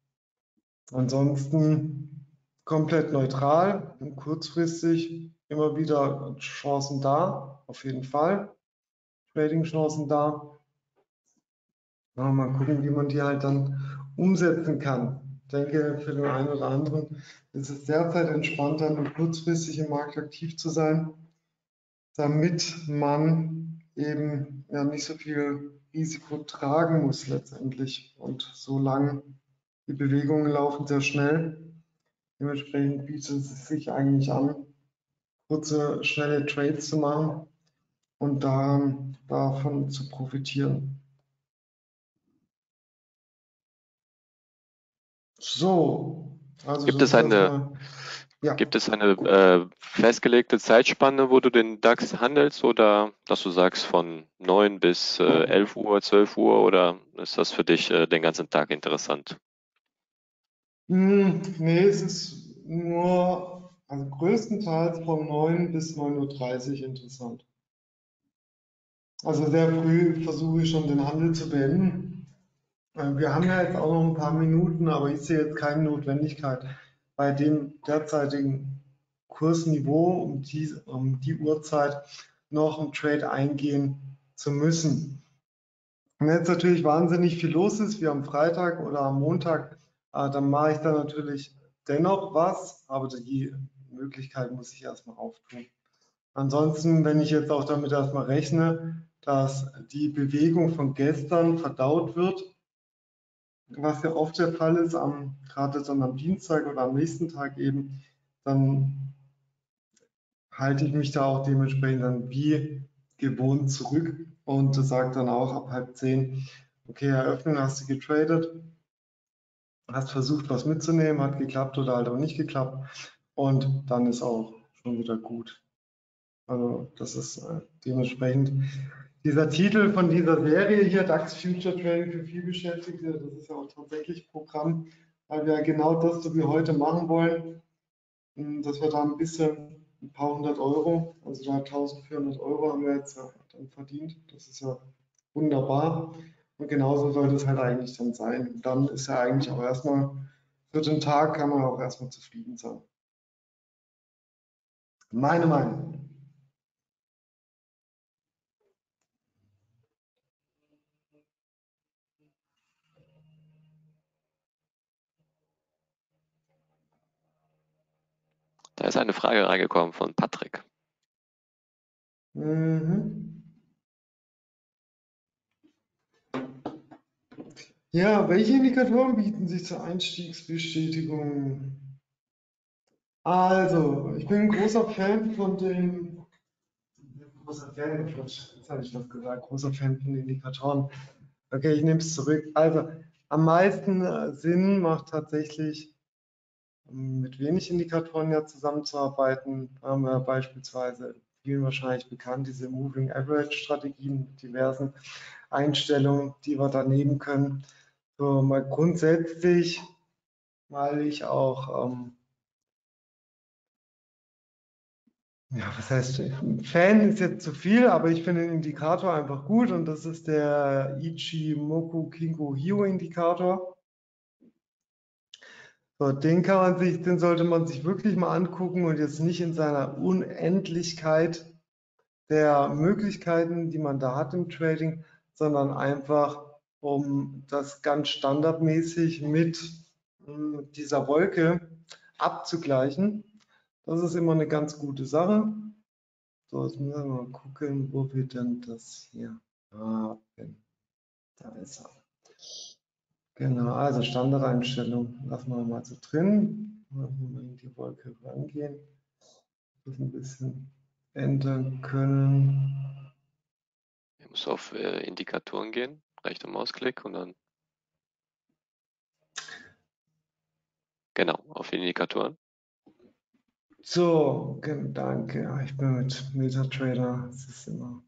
Ansonsten komplett neutral und kurzfristig immer wieder Chancen da, auf jeden Fall. Trading-Chancen da. Mal gucken, wie man die halt dann umsetzen kann. Ich denke, für den einen oder anderen ist es derzeit entspannter, nur kurzfristig im Markt aktiv zu sein, damit man eben ja nicht so viel Risiko tragen muss letztendlich. Und so lang, die Bewegungen laufen sehr schnell. Dementsprechend bietet es sich eigentlich an, kurze, schnelle Trades zu machen und davon zu profitieren. So, also Gibt das es ist erstmal, ja. Gibt es eine festgelegte Zeitspanne, wo du den DAX handelst, oder dass du sagst von 9 bis 11 Uhr, 12 Uhr, oder ist das für dich den ganzen Tag interessant? Nee, es ist nur, also größtenteils von 9 bis 9:30 Uhr interessant. Also sehr früh versuche ich schon den Handel zu beenden. Wir haben ja jetzt auch noch ein paar Minuten, aber ich sehe jetzt keine Notwendigkeit, bei dem derzeitigen Kursniveau um die Uhrzeit noch einen Trade eingehen zu müssen. Wenn jetzt natürlich wahnsinnig viel los ist, wie am Freitag oder am Montag, dann mache ich da natürlich dennoch was, aber die Möglichkeit muss ich erstmal auftun. Ansonsten, wenn ich jetzt auch damit erstmal rechne, dass die Bewegung von gestern verdaut wird, was ja oft der Fall ist, gerade dann am Dienstag oder am nächsten Tag eben, dann halte ich mich da auch dementsprechend dann wie gewohnt zurück und sage dann auch ab 9:30, okay, Eröffnung hast du getradet, hast versucht, was mitzunehmen, hat geklappt oder halt auch nicht geklappt und dann ist auch schon wieder gut. Also das ist dementsprechend dieser Titel von dieser Serie hier, DAX Future Trading für vielbeschäftigte, das ist ja auch tatsächlich Programm, weil wir genau das, was wir heute machen wollen, dass wir da ein paar hundert Euro, also da 1400 Euro haben wir jetzt dann verdient. Das ist ja wunderbar. Und genauso sollte es halt eigentlich dann sein. Dann ist ja eigentlich auch erstmal für den Tag kann man auch erstmal zufrieden sein. Meine Meinung. Da ist eine Frage reingekommen von Patrick. Mhm. Ja, welche Indikatoren bieten sich zur Einstiegsbestätigung? Also, ich bin ein großer Fan von dem, großer Fan, jetzt habe ich was gesagt, großer Fan von Indikatoren. Okay, ich nehme es zurück. Also, am meisten Sinn macht tatsächlich mit wenig Indikatoren ja zusammenzuarbeiten. Da haben wir beispielsweise vielen wahrscheinlich bekannt, diese Moving Average Strategien mit diversen Einstellungen, die wir da nehmen können. So mal grundsätzlich, weil ich auch, ja, was heißt, Fan ist jetzt zu viel, aber ich finde den Indikator einfach gut und das ist der Ichimoku Kinko Hyo Indikator. So, den sollte man sich wirklich mal angucken und jetzt nicht in seiner Unendlichkeit der Möglichkeiten, die man da hat im Trading, sondern einfach, um das ganz standardmäßig mit dieser Wolke abzugleichen. Das ist immer eine ganz gute Sache. So, jetzt müssen wir mal gucken, wo wir denn das hier haben. Da ist er. Genau, also Standardeinstellung lassen wir mal so drin. Mal in die Wolke rangehen. Das ein bisschen ändern können. Ich muss auf Indikatoren gehen, rechter Mausklick und dann genau auf Indikatoren. So, danke. Ich bin mit MetaTrader. Das ist immer.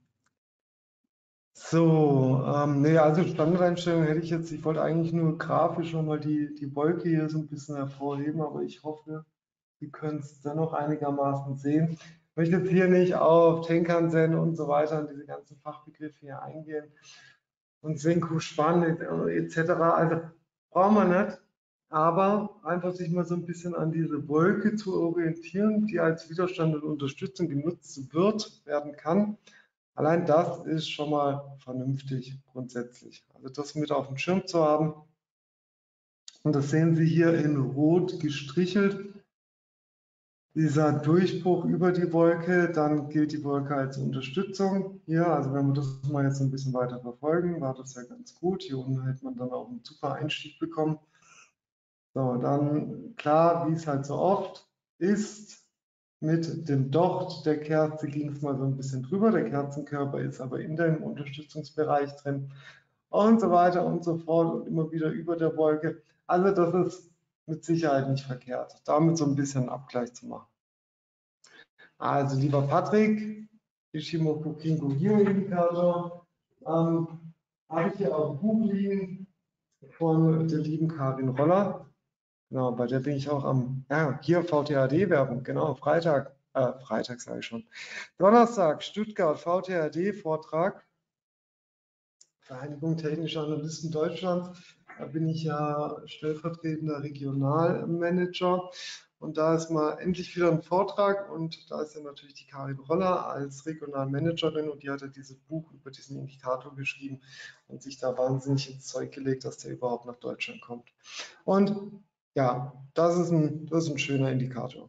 So, nee, also Standardeinstellung hätte ich jetzt, ich wollte eigentlich nur grafisch nochmal die Wolke hier so ein bisschen hervorheben, aber ich hoffe, Sie können es dennoch einigermaßen sehen. Ich möchte jetzt hier nicht auf Tenkan-Sen und so weiter und diese ganzen Fachbegriffe hier eingehen und Senku Span etc. Also brauchen wir nicht, aber einfach sich mal so ein bisschen an diese Wolke zu orientieren, die als Widerstand und Unterstützung genutzt werden kann. Allein das ist schon mal vernünftig grundsätzlich. Also das mit auf dem Schirm zu haben. Und das sehen Sie hier in Rot gestrichelt. Dieser Durchbruch über die Wolke, dann gilt die Wolke als Unterstützung. Hier, also wenn wir das mal jetzt ein bisschen weiter verfolgen, war das ja ganz gut. Hier unten hätte man dann auch einen super Einstieg bekommen. So, dann klar, wie es halt so oft ist, mit dem Docht der Kerze ging es mal so ein bisschen drüber. Der Kerzenkörper ist aber in dem Unterstützungsbereich drin und so weiter und so fort und immer wieder über der Wolke. Also das ist mit Sicherheit nicht verkehrt, damit so ein bisschen einen Abgleich zu machen. Also lieber Patrick, Ishimoku Kinko Hyo Indikator, habe ich hier auch ein Buch liegen von der lieben Karin Roller. Genau, bei der bin ich auch hier VTAD-Werbung, genau, Freitag sage ich schon. Donnerstag, Stuttgart, VTAD-Vortrag, Vereinigung Technischer Analysten Deutschlands. Da bin ich ja stellvertretender Regionalmanager. Und da ist mal endlich wieder ein Vortrag und da ist ja natürlich die Karin Roller als Regionalmanagerin und die hat ja dieses Buch über diesen Indikator geschrieben und sich da wahnsinnig ins Zeug gelegt, dass der überhaupt nach Deutschland kommt. Und ja, das ist ein schöner Indikator.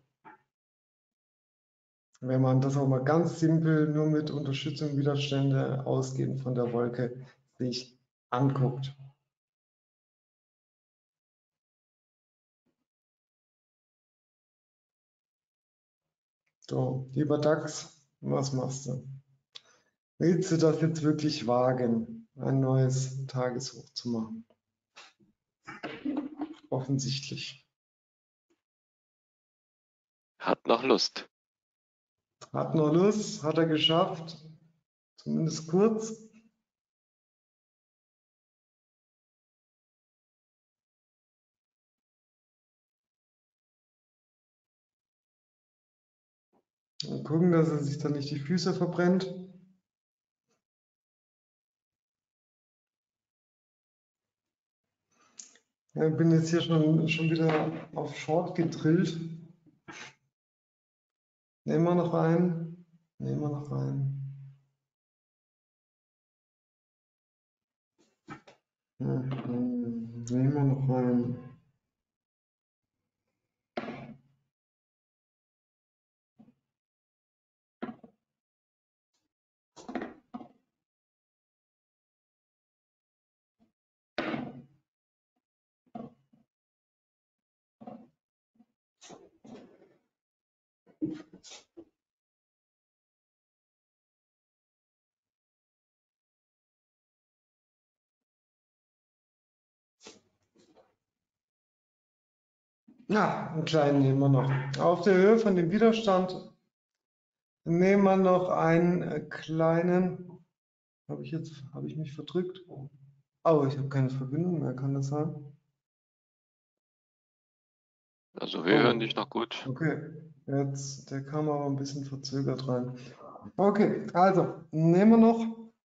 Wenn man das auch mal ganz simpel nur mit Unterstützung Widerstände ausgehend von der Wolke sich anguckt. So, lieber DAX, was machst du? Willst du das jetzt wirklich wagen, ein neues Tageshoch zu machen? Offensichtlich. Hat noch Lust. Hat noch Lust, hat er geschafft, zumindest kurz. Und gucken, dass er sich dann nicht die Füße verbrennt. Ja, ich bin jetzt hier schon wieder auf Short gedrillt. Nehmen wir noch einen. Nehmen wir noch einen. Nehmen wir noch einen. Ja, einen kleinen nehmen wir noch. Auf der Höhe von dem Widerstand nehmen wir noch einen kleinen. Habe ich mich verdrückt? Oh, ich habe keine Verbindung mehr, kann das sein? Also wir hören dich noch gut. Okay, jetzt, der kam aber ein bisschen verzögert rein. Okay, also nehmen wir noch.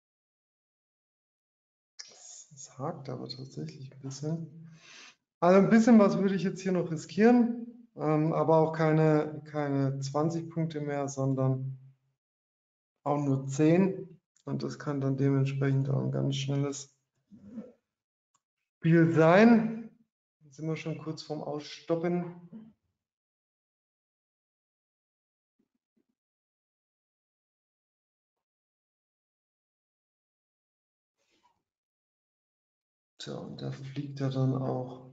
Es hakt aber tatsächlich ein bisschen. Also ein bisschen was würde ich jetzt hier noch riskieren, aber auch keine 20 Punkte mehr, sondern auch nur 10. Und das kann dann dementsprechend auch ein ganz schnelles Spiel sein. Jetzt sind wir schon kurz vorm Ausstoppen. Tja, und da fliegt er dann auch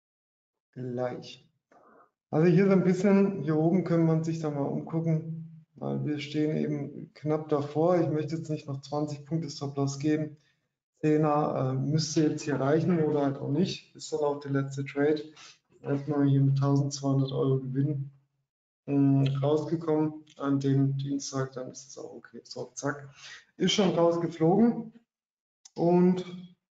gleich. Also hier so ein bisschen, hier oben können wir sich dann mal umgucken, weil wir stehen eben knapp davor. Ich möchte jetzt nicht noch 20 Punkte Stop-Loss geben. 10er müsste jetzt hier reichen oder halt auch nicht. Ist dann auch der letzte Trade. Erstmal hier mit 1200 Euro Gewinn rausgekommen an dem Dienstag, dann ist es auch okay. So, zack. Ist schon rausgeflogen. Und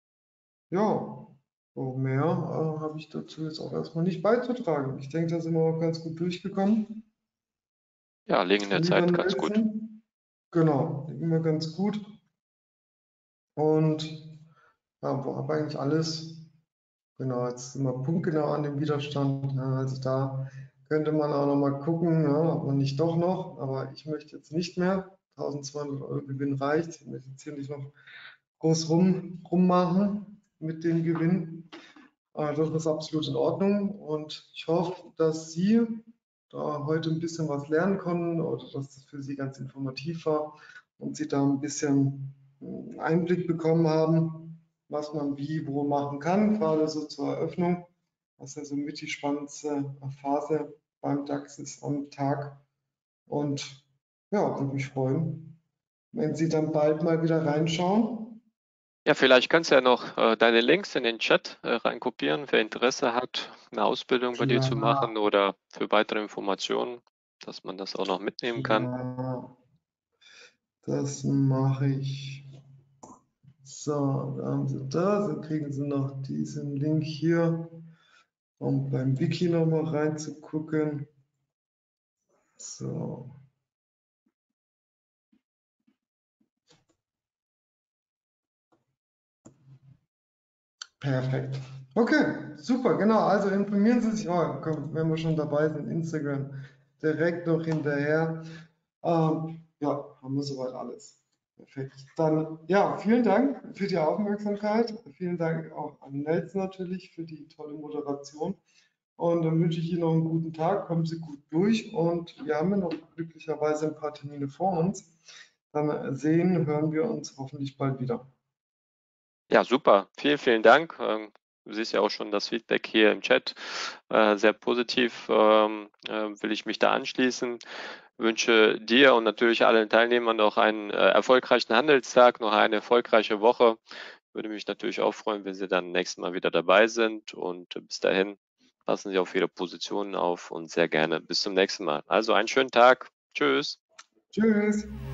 ja, so mehr habe ich dazu jetzt auch erstmal nicht beizutragen. Ich denke, da sind wir auch ganz gut durchgekommen. Ja, liegen in der Lieber Zeit ganz gut. Nelson. Genau, liegen wir ganz gut. Und ja, wo habe eigentlich alles? Genau, jetzt sind wir punktgenau an dem Widerstand. Ja, also da könnte man auch noch mal gucken, ja, ob man nicht doch noch, aber ich möchte jetzt nicht mehr. 1200 Euro Gewinn reicht. Ich möchte jetzt hier nicht noch groß rummachen mit dem Gewinn. Das ist absolut in Ordnung und ich hoffe, dass Sie da heute ein bisschen was lernen konnten oder dass das für Sie ganz informativ war und Sie da ein bisschen Einblick bekommen haben, was man wie, wo machen kann, gerade so zur Eröffnung, was ja so mit die spannendste Phase beim DAX ist am Tag. Und ja, würde mich freuen, wenn Sie dann bald mal wieder reinschauen. Ja, vielleicht kannst du ja noch deine Links in den Chat reinkopieren, wer Interesse hat, eine Ausbildung bei dir zu machen oder für weitere Informationen, dass man das auch noch mitnehmen kann. Klar, das mache ich. So, da haben Sie das, dann kriegen Sie noch diesen Link hier, um beim Wiki nochmal reinzugucken. So. Perfekt. Okay, super, genau. Also informieren Sie sich, oh, komm, wenn wir schon dabei sind, Instagram direkt noch hinterher. Ja, haben wir soweit alles. Perfekt. Dann, ja, vielen Dank für die Aufmerksamkeit. Vielen Dank auch an Nelson natürlich für die tolle Moderation. Und dann wünsche ich Ihnen noch einen guten Tag. Kommen Sie gut durch. Und wir haben ja noch glücklicherweise ein paar Termine vor uns. Dann hören wir uns hoffentlich bald wieder. Ja, super. Vielen, vielen Dank. Du siehst ja auch schon das Feedback hier im Chat. Sehr positiv will ich mich da anschließen. wünsche dir und natürlich allen Teilnehmern noch einen erfolgreichen Handelstag, noch eine erfolgreiche Woche. Würde mich natürlich auch freuen, wenn Sie dann nächstes Mal wieder dabei sind. Und bis dahin passen Sie auf Ihre Positionen auf und sehr gerne bis zum nächsten Mal. Also einen schönen Tag. Tschüss. Tschüss.